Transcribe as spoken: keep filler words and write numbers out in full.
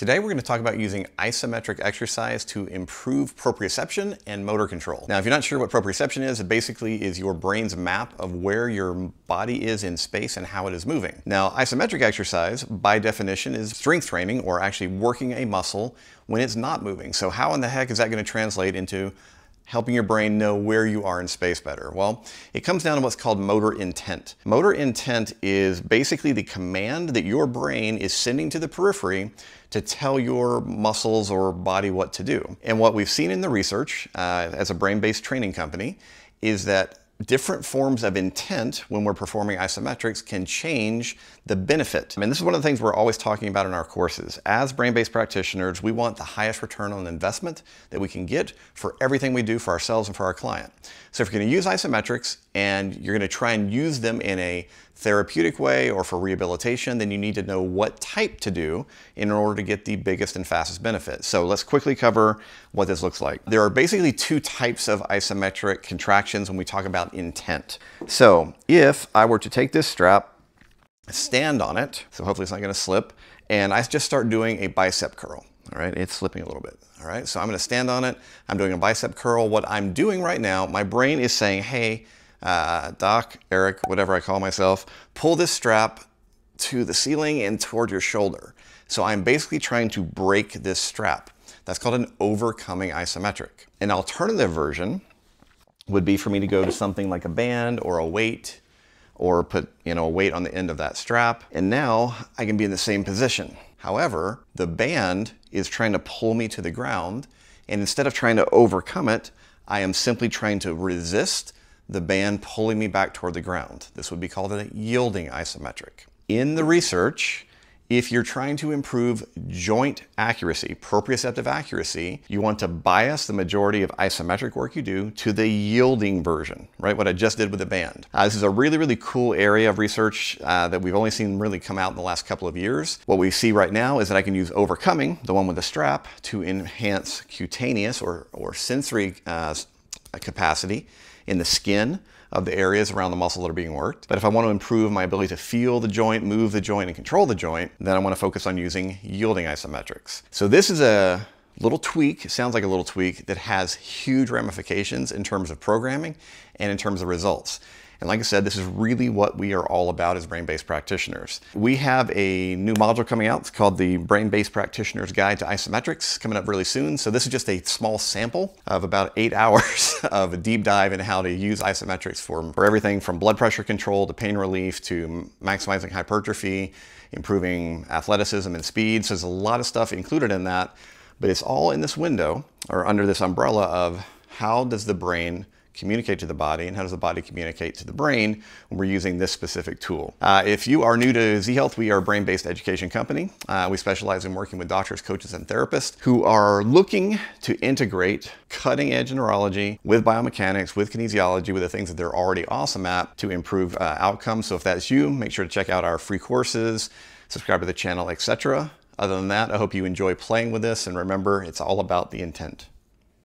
Today we're going to talk about using isometric exercise to improve proprioception and motor control. Now, if you're not sure what proprioception is, it basically is your brain's map of where your body is in space and how it is moving. Now, isometric exercise, by definition, is strength training or actually working a muscle when it's not moving. So how in the heck is that going to translate into helping your brain know where you are in space better? Well, it comes down to what's called motor intent. Motor intent is basically the command that your brain is sending to the periphery to tell your muscles or body what to do. And what we've seen in the research uh, as a brain-based training company is that different forms of intent when we're performing isometrics can change the benefit. I mean, this is one of the things we're always talking about in our courses. As brain-based practitioners, we want the highest return on investment that we can get for everything we do for ourselves and for our client. So if you're going to use isometrics and you're going to try and use them in a therapeutic way or for rehabilitation, then you need to know what type to do in order to get the biggest and fastest benefit. So let's quickly cover what this looks like. There are basically two types of isometric contractions when we talk about intent. So if I were to take this strap, stand on it, so hopefully it's not going to slip, and I just start doing a bicep curl. All right, it's slipping a little bit. All right, so I'm going to stand on it. I'm doing a bicep curl. What I'm doing right now, my brain is saying, hey, uh, Doc, Eric, whatever I call myself, pull this strap to the ceiling and toward your shoulder. So I'm basically trying to break this strap. That's called an overcoming isometric. An alternative version would be for me to go to something like a band or a weight, or put you know a weight on the end of that strap, and now I can be in the same position. However, the band is trying to pull me to the ground, and instead of trying to overcome it, I am simply trying to resist the band pulling me back toward the ground. This would be called a yielding isometric. In the research, if you're trying to improve joint accuracy, proprioceptive accuracy, you want to bias the majority of isometric work you do to the yielding version, right? What I just did with the band. Uh, this is a really, really cool area of research uh, that we've only seen really come out in the last couple of years. What we see right now is that I can use overcoming, the one with the strap, to enhance cutaneous or, or sensory uh, capacity in the skin of the areas around the muscle that are being worked. But if I want to improve my ability to feel the joint, move the joint, and control the joint, then I want to focus on using yielding isometrics. So this is a little tweak, it sounds like a little tweak, that has huge ramifications in terms of programming and in terms of results. And like I said, this is really what we are all about as brain-based practitioners. We have a new module coming out. It's called the Brain-Based Practitioner's Guide to Isometrics, coming up really soon. So this is just a small sample of about eight hours of a deep dive into how to use isometrics for, for everything from blood pressure control to pain relief to maximizing hypertrophy, improving athleticism and speed. So there's a lot of stuff included in that, but it's all in this window or under this umbrella of how does the brain communicate to the body and how does the body communicate to the brain when we're using this specific tool. Uh, if you are new to Z Health, we are a brain-based education company. Uh, we specialize in working with doctors, coaches, and therapists who are looking to integrate cutting-edge neurology with biomechanics, with kinesiology, with the things that they're already awesome at to improve uh, outcomes. So if that's you, make sure to check out our free courses, subscribe to the channel, et cetera. Other than that, I hope you enjoy playing with this, and remember, it's all about the intent.